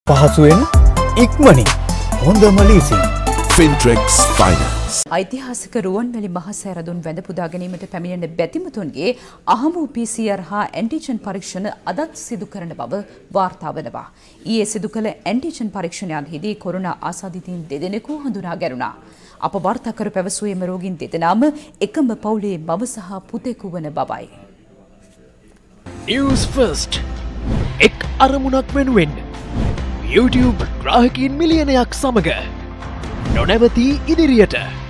පහසුවෙන් ඉක්මනින් හොඳම ලීසින් Fintrex Finance. ඓතිහාසික රුවන්වැලි මහසෑය රදුන් වැඳ පුදා ගැනීමට පැමිණෙන බැතිමතුන්ගේ අහමු PCR හා ඇන්ටිජන් පරීක්ෂණ අදත් සිදු කරන බව වාර්තා වනවා. ඊයේ සිදු කළ ඇන්ටිජන් පරීක්ෂණයන්හිදී කොරෝනා ආසාදිතයින් දෙදෙනෙකු හඳුනා ගැනුණා. අප වාර්තා කර පැවසුවේ එම රෝගීන් දෙදෙනාම එකම පවුලේ මව සහ පුතෙකු වන බවයි. News First එක් අරමුණක් වෙනුවෙන් YouTube ග්‍රාහකීන් මිලියනයක් සමග නොනැවතී ඉදිරියට